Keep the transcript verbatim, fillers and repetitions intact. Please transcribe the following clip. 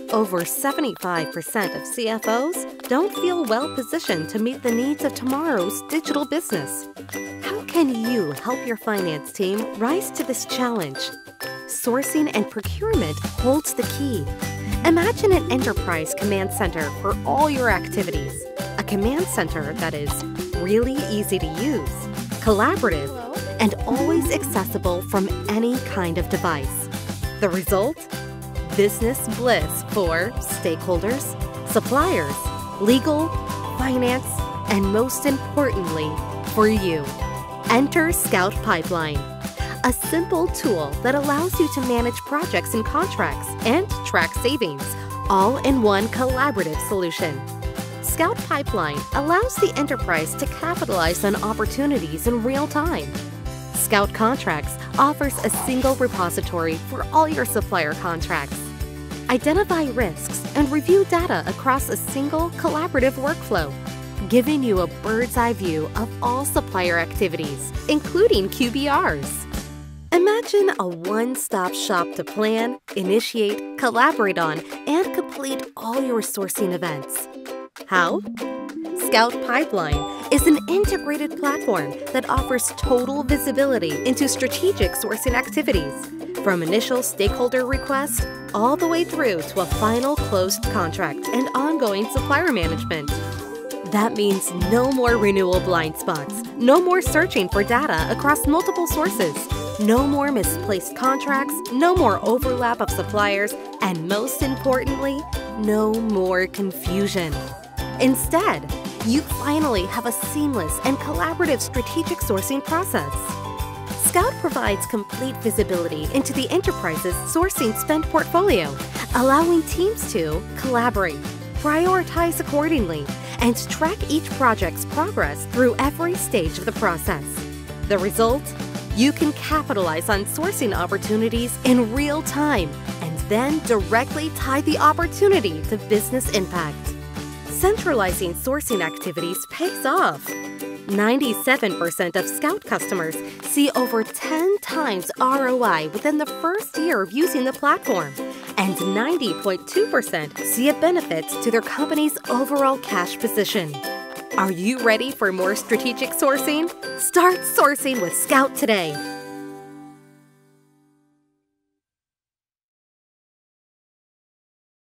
Over seventy-five percent of C F Os don't feel well-positioned to meet the needs of tomorrow's digital business. How can you help your finance team rise to this challenge? Sourcing and procurement holds the key. Imagine an enterprise command center for all your activities. A command center that is really easy to use, collaborative, and always accessible from any kind of device. The result? Business bliss for stakeholders, suppliers, legal, finance, and most importantly, for you. Enter Scout Pipeline, a simple tool that allows you to manage projects and contracts and track savings, all in one collaborative solution. Scout Pipeline allows the enterprise to capitalize on opportunities in real time. Scout Contracts offers a single repository for all your supplier contracts. Identify risks and review data across a single collaborative workflow, giving you a bird's-eye view of all supplier activities, including Q B Rs. Imagine a one-stop shop to plan, initiate, collaborate on, and complete all your sourcing events. How? Scout Pipeline is an integrated platform that offers total visibility into strategic sourcing activities, from initial stakeholder request all the way through to a final closed contract and ongoing supplier management. That means no more renewal blind spots, no more searching for data across multiple sources, no more misplaced contracts, no more overlap of suppliers, and most importantly, no more confusion. Instead, you finally have a seamless and collaborative strategic sourcing process. Scout provides complete visibility into the enterprise's sourcing spend portfolio, allowing teams to collaborate, prioritize accordingly, and track each project's progress through every stage of the process. The result? You can capitalize on sourcing opportunities in real time and then directly tie the opportunity to business impact. Centralizing sourcing activities pays off. ninety-seven percent of Scout customers see over ten times R O I within the first year of using the platform, and ninety point two percent see a benefit to their company's overall cash position. Are you ready for more strategic sourcing? Start sourcing with Scout today.